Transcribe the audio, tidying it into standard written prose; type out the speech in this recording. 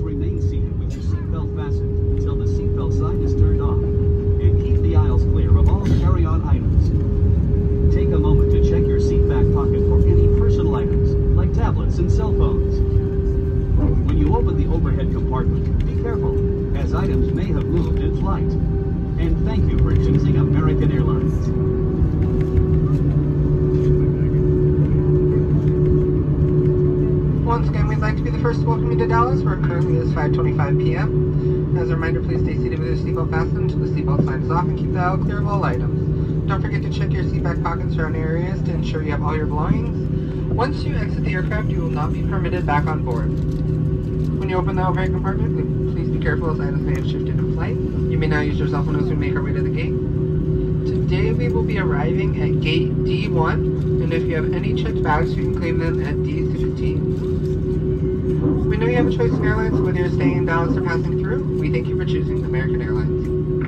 remain seated with your seatbelt fastened until the seatbelt sign is turned off. And keep the aisles clear of all carry-on items. Take a moment to check your seat back pocket for any personal items, like tablets and cell phones. When you open the overhead compartment, be careful, as items may have moved in flight. And thank you for choosing American Airlines. Once again, we'd like to be the first to welcome you to Dallas, where currently is 5:25 p.m. As a reminder, please stay seated with your seatbelt fastened until the seatbelt sign is off and keep the aisle clear of all items. Don't forget to check your seat back pockets around areas to ensure you have all your belongings. Once you exit the aircraft, you will not be permitted back on board. When you open the overhead compartment, please be careful as items may have shifted in flight. You may now use your cell phone as we make our way to the gate. Today we will be arriving at gate D1, and if you have any checked bags, you can claim them at D16. We know you have a choice of airlines, whether you're staying in Dallas or passing through. We thank you for choosing American Airlines.